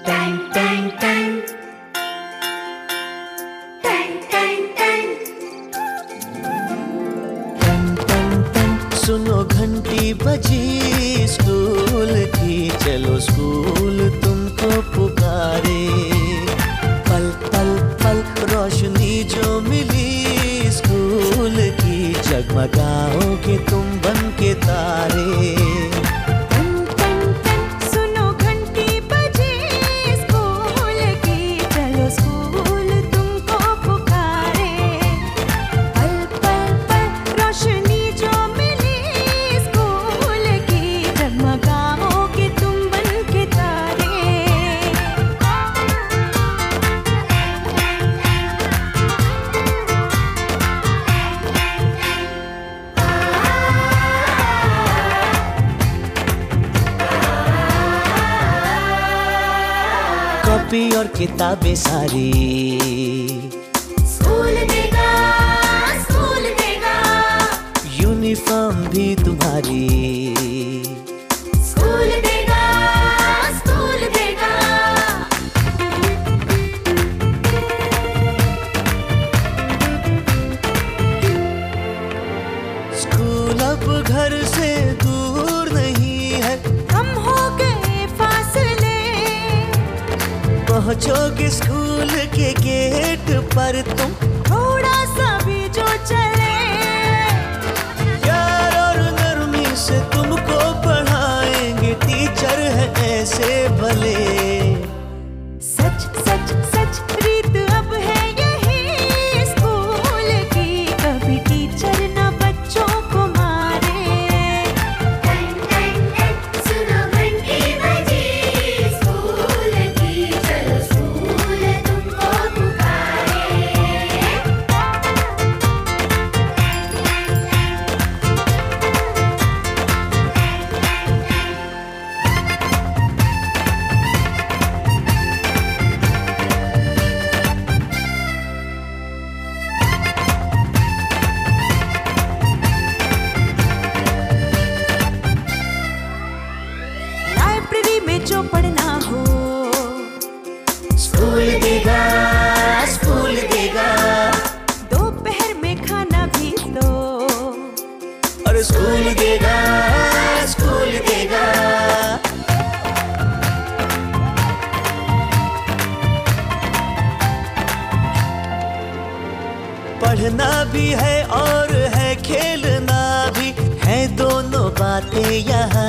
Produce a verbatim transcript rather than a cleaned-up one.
Tang टैंग टैंग टैंग टैंग टैंग टन टन टन सुनो घंटी बजी स्कूल की, चलो स्कूल तुमको पुकारे। पल पल पल रोशनी जो मिली स्कूल की, जगमगाओगे तुम बन के तारे। कॉपी और किताबें सारी स्कूल देगा, स्कूल देगा। यूनिफॉर्म भी तुम्हारी स्कूल देगा, स्कूल देगा। स्कूल अब घर से दूर नहीं है, कम हो गए फासले। पहुंचोगे स्कूल के गेट पर तुम, थोड़ा सा भी जो चले। प्यार और नरमी से तुमको पढ़ाएंगे टीचर है ऐसे भले। सच सच सच रीत अब है यही स्कूल की, कभी टीचर ना बच्चों को मारे। टैंग टैंग टैंग सुनो घंटी बजी स्कूल की, चलो स्कूल तुमको पुकारे। लाइब्रेरी में जो पढ़ना हो, स्कूल देगा, स्कूल देगा। दोपहर में खाना भी तो, और स्कूल देगा, स्कूल देगा। पढ़ना भी है और है खेलना भी है, दोनों बातें यहाँ